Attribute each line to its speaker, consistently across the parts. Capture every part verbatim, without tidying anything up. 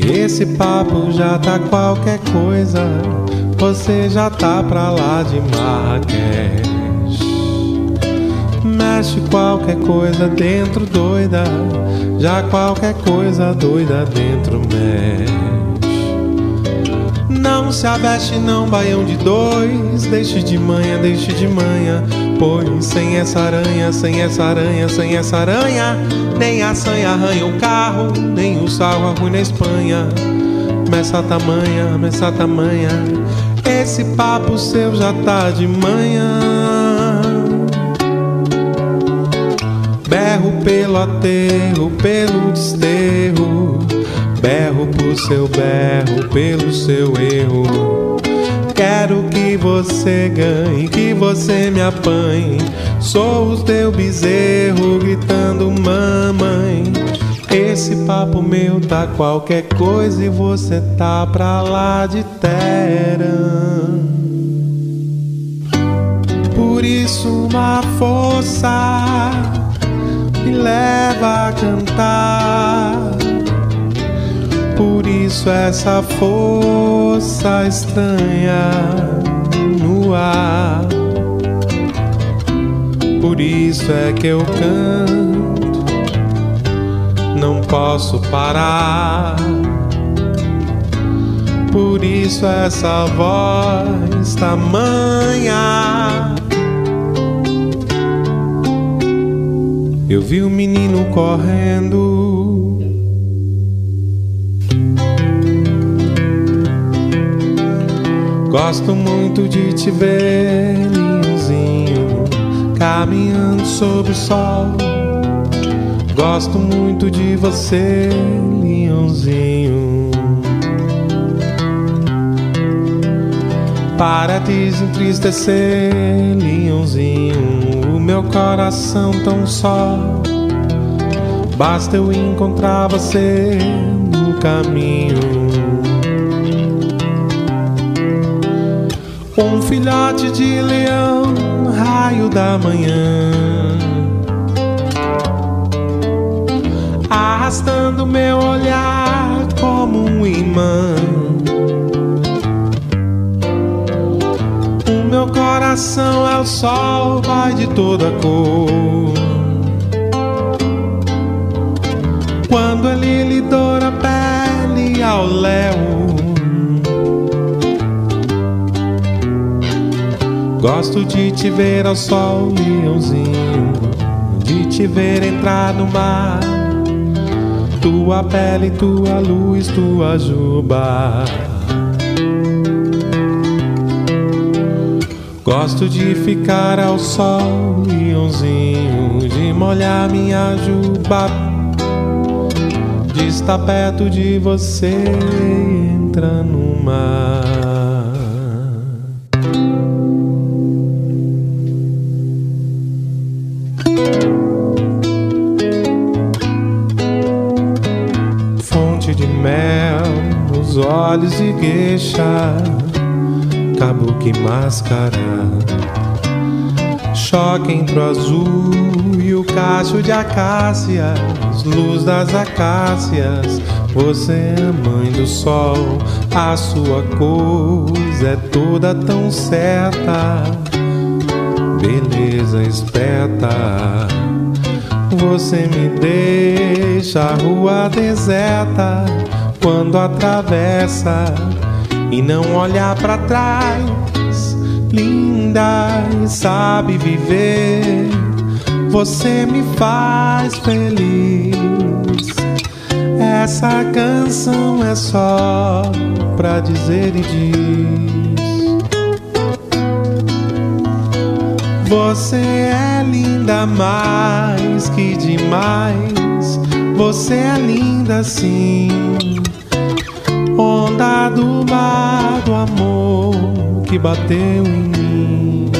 Speaker 1: Esse papo já tá qualquer coisa, você já tá pra lá de Marrakech. Mexe qualquer coisa dentro doida, já qualquer coisa doida dentro mexe. Não se aveste não, baião de dois, deixe de manhã, deixe de manhã. Pois sem essa aranha, sem essa aranha, sem essa aranha, nem a sanha arranha o carro, nem o sarro arruina a Espanha. Meça tamanha, meça tamanha, esse papo seu já tá de manhã. Berro pelo aterro, pelo desterro, berro pro seu berro, pelo seu erro. Quero que você ganhe, que você me apanhe. Sou o teu bezerro gritando mamãe. Esse papo meu tá qualquer coisa e você tá pra lá de Teherã. Por isso uma força me leva a cantar. Por isso essa força estranha no ar. Por isso é que eu canto, não posso parar. Por isso essa voz tamanha. Eu vi o menino correndo, gosto muito de te ver, linhozinho, caminhando sob o sol. Gosto muito de você, linhozinho. Para desentristecer, linhozinho, o meu coração tão só. Basta eu encontrar você no caminho. Um filhote de leão, raio da manhã, arrastando meu olhar como um imã. O meu coração é o sol, vai de toda cor. Quando ele lhe doura a pele ao léu. Gosto de te ver ao sol, leãozinho, de te ver entrar no mar. Tua pele, tua luz, tua juba. Gosto de ficar ao sol, leãozinho, de molhar minha juba, de estar perto de você, entra no mar. De mel nos olhos de gueixa, kabuki máscara, choque entre o azul e o cacho de acácias, luz das acácias. Você é mãe do sol, a sua coisa é toda tão certa, beleza esperta. Você me deixa a rua deserta quando atravessa e não olhar pra trás. Linda e sabe viver, você me faz feliz. Essa canção é só pra dizer e diz: você é linda mais que demais. Você é linda sim, onda do mar do amor que bateu em mim.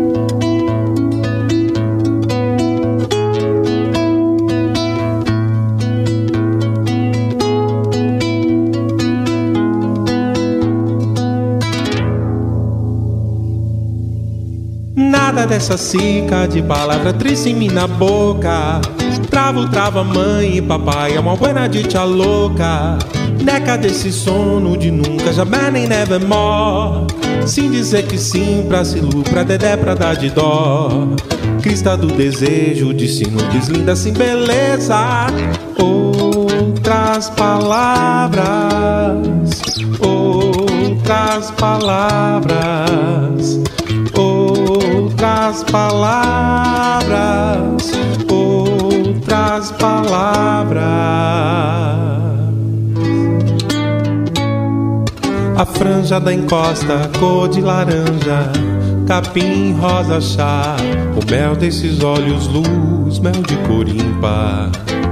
Speaker 1: Nada dessa cica de palavra triste em mim na boca. Travo, trava, mãe e papai, é uma buena dicha louca. Neca desse sono de nunca, jamais nem nevermore. Sim dizer que sim pra Silu, pra Dedé, pra dar de dó. Crista do desejo, destino deslinda sem beleza. Outras palavras, outras palavras, outras palavras, outras palavras. A franja da encosta, cor de laranja, capim rosa chá, o mel desses olhos luz, mel de cor ímpar.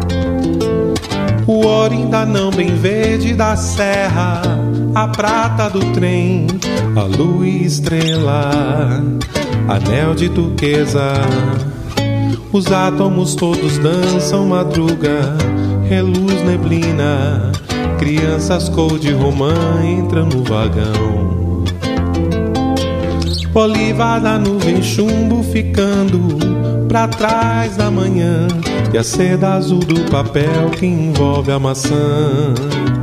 Speaker 1: O ouro ainda não bem verde da serra, a prata do trem, a lua e estrela, anel de turquesa. Os átomos todos dançam madruga, reluz neblina, crianças cor de romã entram no vagão. Oliva da nuvem, chumbo ficando pra trás da manhã, e a seda azul do papel que envolve a maçã.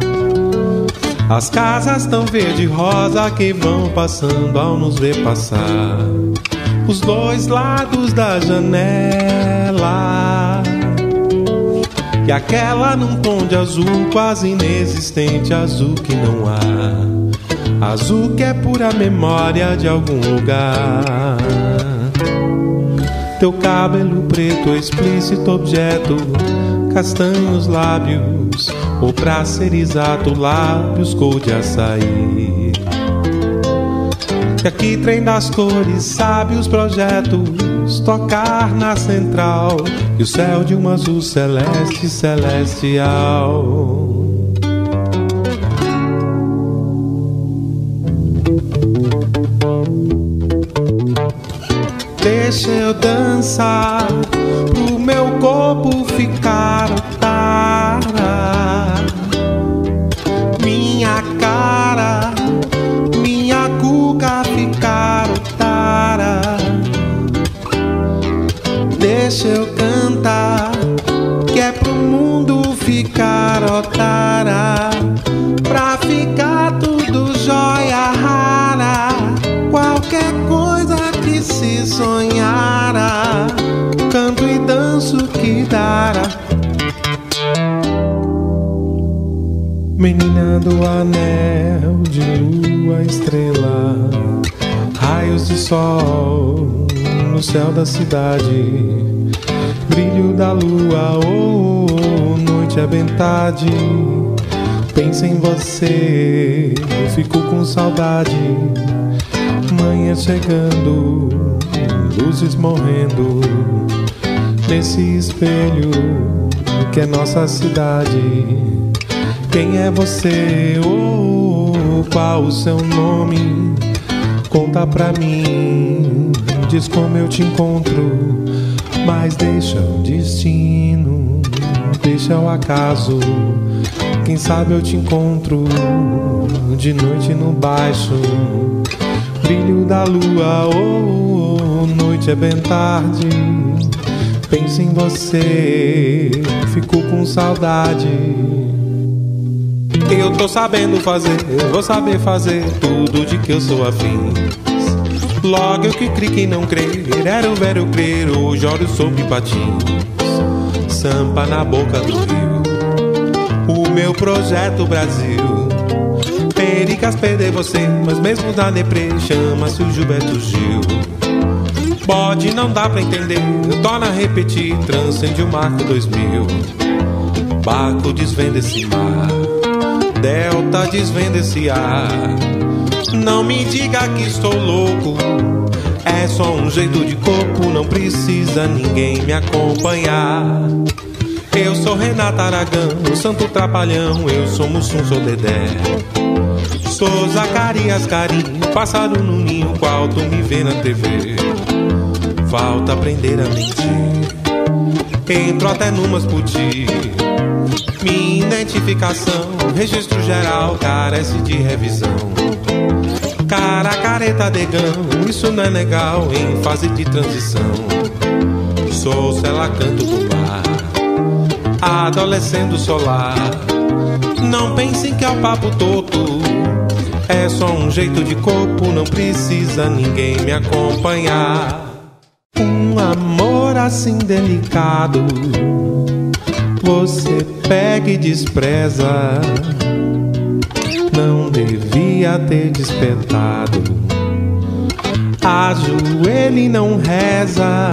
Speaker 1: As casas tão verde e rosa que vão passando ao nos ver passar, os dois lados da janela. E aquela num tom de azul quase inexistente, azul que não há, azul que é pura memória de algum lugar. Teu cabelo preto, explícito objeto, castanhos lábios, ou pra ser exato, lábios cor de açaí. E aqui trem das cores, sabe os projetos, tocar na central, e o céu de um azul celeste, celestial. Deixa eu dançar, pro meu corpo ficar otara. Minha cara, minha cuca ficar otara. Deixa eu cantar, que é pro mundo ficar otara. Pra ficar tudo jóia rara, qualquer coisa que se sonhara, canto e danço que dará. Menina do anel de lua, estrela, raios de sol no céu da cidade, brilho da lua, oh, oh, noite é bem tarde. Penso em você, eu fico com saudade. Manhã chegando, luzes morrendo nesse espelho que é nossa cidade. Quem é você? Oh, qual o seu nome? Conta pra mim, diz como eu te encontro. Mas deixa o destino, deixa o acaso. Quem sabe eu te encontro de noite no baixo, brilho da lua, oh, oh, noite é bem tarde. Penso em você, fico com saudade. Eu tô sabendo fazer, eu vou saber fazer tudo de que eu sou afim. Logo eu que criei quem não crer, era o velho crer, hoje olho sobre patins. Sampa na boca do rio, o meu projeto Brasil. Pericas perder você, mas mesmo na deprê, chama-se o Gilberto Gil. Pode não dá pra entender, eu torno a repetir, transcende o marco dois mil. Barco desvenda esse mar, delta desvenda esse ar. Não me diga que estou louco, é só um jeito de coco, não precisa ninguém me acompanhar. Eu sou Renato Aragão, o santo trapalhão, eu sou Mussum, sou Dedé. Sou Zacarias Carinho, pássaro no ninho, qual tu me vê na T V. Falta aprender a mentir, entro até numas puti. Minha identificação, registro geral, carece de revisão. Cara, careta, degão, isso não é legal em fase de transição. Sou cela, canto do bar, adolescendo solar. Não pensem que é o papo toto, é só um jeito de corpo, não precisa ninguém me acompanhar. Um amor assim delicado, você pega e despreza. Não devia ter despertado. Ajoelha e não reza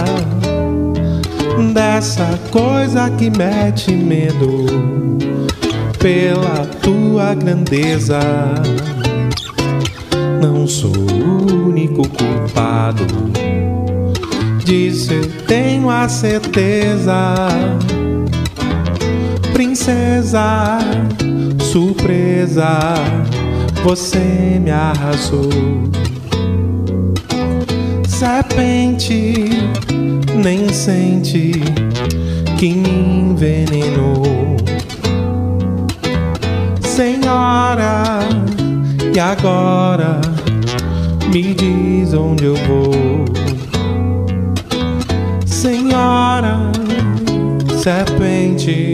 Speaker 1: dessa coisa que mete medo pela tua grandeza. Não sou o único culpado disso, eu tenho a certeza. Princesa, surpresa, você me arrasou. Serpente, nem sente que me envenenou. Senhora, e agora me diz onde eu vou. Senhora, serpente.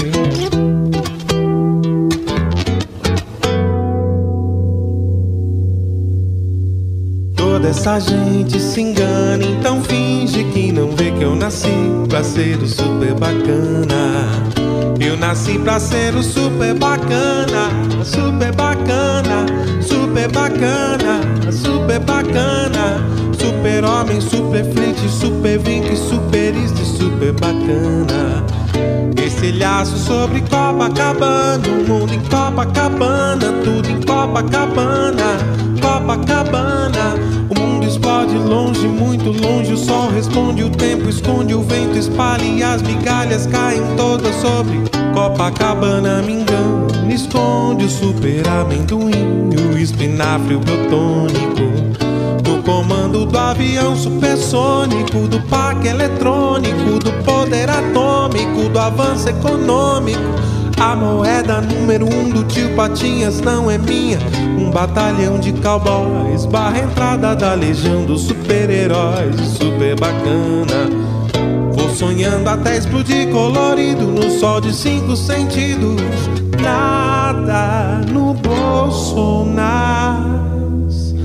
Speaker 1: Toda essa gente se engana, então finge que não vê que eu nasci pra ser o super bacana. Eu nasci pra ser o super bacana, super bacana, super bacana, super bacana. Super homem, super frente, super vinque, super este, super bacana. Estilhaço sobre Copacabana, o mundo em Copacabana, tudo em Copacabana, Copacabana. O mundo explode longe, muito longe, o sol responde, o tempo esconde, o vento espalha e as migalhas caem todas sobre Copacabana. Me engana, esconde o super amendoim, o espinafre, o biotônico, do comando do avião supersônico, do parque eletrônico, do poder atômico, do avanço econômico. A moeda número um do tio Patinhas não é minha. Um batalhão de cowboys barra a entrada da legião dos super-heróis. Super bacana. Vou sonhando até explodir colorido no sol de cinco sentidos. Nada no bolso, nas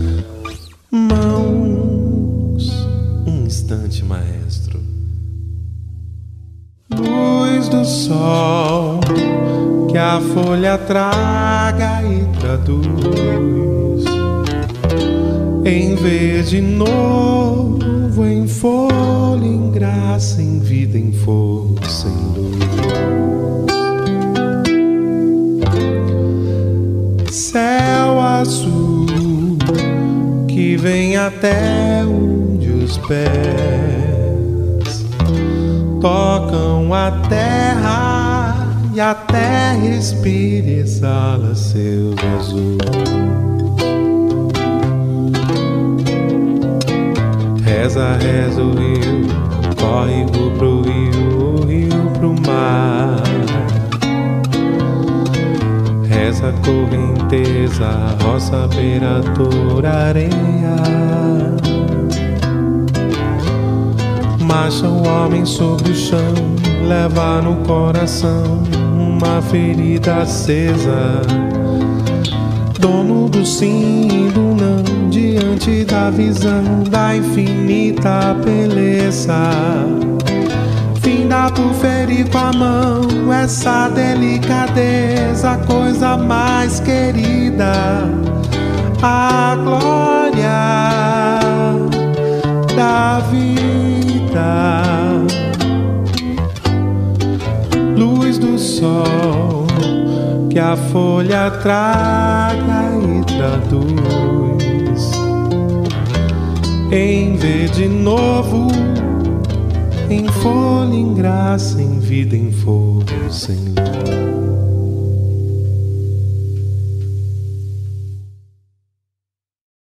Speaker 1: mãos. Um instante, maestro. Luz do sol que a folha traga e traduz em verde novo, em folha, em graça, em vida, em força, em luz. Céu azul que vem até onde os pés tocam a terra, e a terra respira e exala seus azuis. Reza, reza o rio, córrego pro rio, o rio pro mar. Reza a correnteza, roça, beira, toura, areia. Marcha o homem sobre o chão, leva no coração uma ferida acesa. Dono do sim e do não, diante da visão da infinita beleza. Finda por ferir com a mão essa delicadeza, a coisa mais querida, a glória da vida. Luz do sol que a folha traga e traduz em verde novo, em folha, em graça, em vida, em força, em luz.